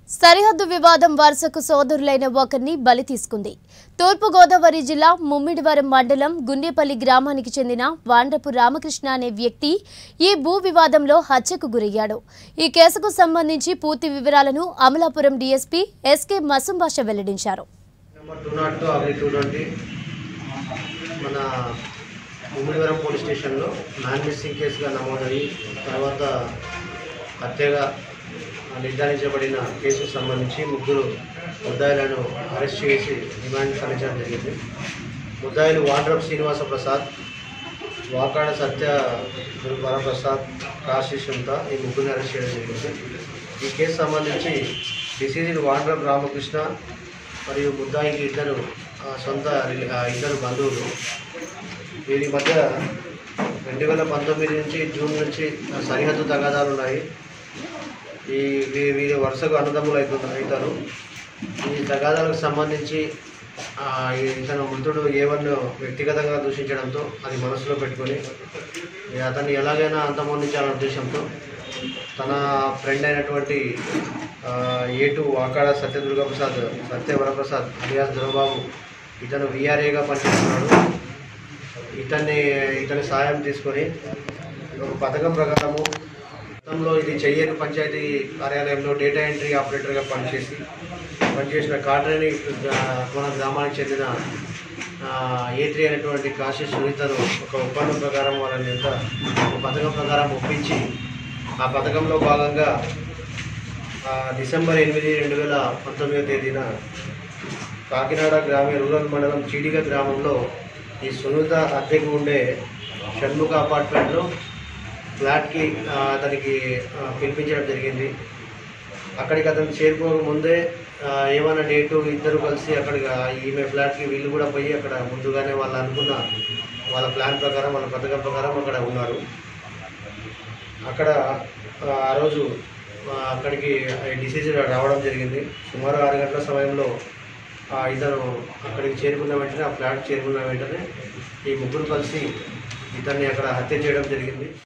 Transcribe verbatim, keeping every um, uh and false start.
సరిహద్దు వివాదం వరుసకు సోదరులైన ఒకరిని బలి తీసుకుంది. తూర్పు గోదావరి జిల్లా ముమ్మిడివరం మండలం గుండేపల్లి గ్రామానికి చెందిన వాండ్రపు రామకృష్ణ అనే వ్యక్తి ఈ భూ వివాదంలో హత్యకు గురయ్యాడు. ఈ కేసుకు సంబంధించి పూర్తి వివరాలను అమలాపురం డీఎస్పీ ఎస్కే మసుంబాష వెల్లడించారు. మన ముమ్మిడివరం పోలీస్ స్టేషన్లో మ్యాన్ మిస్సింగ్ కేసుగా నమోదయ్యి తర్వాత హత్యగా నిర్ధారించబడిన కేసుకు సంబంధించి ముగ్గురు ముద్దాయిలను అరెస్ట్ చేసి రిమాండ్ తరలించడం జరిగింది. ముద్దాయిలు వాండ్రపు శ్రీనివాస ప్రసాద్, వాకాడ సత్య వరప్రసాద్, కాశీ సుంత ఈ ముగ్గురిని అరెస్ట్ చేయడం జరిగింది. ఈ కేసు సంబంధించి డిసీజ్డ్ వాండ్రపు రామకృష్ణ మరియు ముద్దాయికి ఇద్దరు సొంత ఇద్దరు బంధువులు. వీరి మధ్య రెండు వేల పంతొమ్మిది నుంచి జూన్ నుంచి సరిహద్దు తగాదాలు ఉన్నాయి. ఈ వీరి వరుసగా అన్నదమ్ములు అవుతున్నారు అవుతారు ఈ తగాదాలకు సంబంధించి ఇతను మృతుడు ఏవన్ను వ్యక్తిగతంగా దూషించడంతో అది మనసులో పెట్టుకొని అతన్ని ఎలాగైనా అంతమొందించాలనే ఉద్దేశంతో తన ఫ్రెండ్ అయినటువంటి ఏటు వాకాడ సత్యదుర్గప్రసాద్ సత్యవరప్రసాద్ అలియాస్ దొరబాబు ఇతను విఆర్ఏగా పనిచేస్తున్నాడు. ఇతన్ని ఇతని సహాయం తీసుకొని ఒక పథకం ప్రకారము గతంలో ఇది చెయ్యేరు పంచాయతీ కార్యాలయంలో డేటా ఎంట్రీ ఆపరేటర్గా పనిచేసి పనిచేసిన కాట్రేని మన గ్రామానికి చెందిన ఏ త్రీ అనేటువంటి కాశీ సునీతను ఒక ఒప్పందం ప్రకారం వాళ్ళని ఎంత ఒక పథకం ప్రకారం ఒప్పించి ఆ పథకంలో భాగంగా డిసెంబర్ ఎనిమిది రెండు వేల పంతొమ్మిదవ తేదీన కాకినాడ గ్రామీణ రూరల్ మండలం చీడిగ గ్రామంలో ఈ సునీత అద్దెకు ఉండే షణ్ముఖ అపార్ట్మెంట్లో ఫ్లాట్కి అతనికి పిలిపించడం జరిగింది. అక్కడికి అతను చేరుకోక ముందే ఏమైనా డేటు ఇద్దరు కలిసి అక్కడికి ఈమె ఫ్లాట్కి వీళ్ళు కూడా పోయి అక్కడ ముందుగానే వాళ్ళు అనుకున్న వాళ్ళ ప్లాన్ ప్రకారం వాళ్ళ పథకం ప్రకారం అక్కడ ఉన్నారు. అక్కడ ఆ రోజు అక్కడికి డిసీజ్ రావడం జరిగింది. సుమారు ఆరు గంటల సమయంలో ఇతను అక్కడికి చేరుకున్న వెంటనే ఆ ఫ్లాట్ చేరుకున్న వెంటనే ఈ ముగ్గురు కలిసి ఇతన్ని అక్కడ హత్య చేయడం జరిగింది.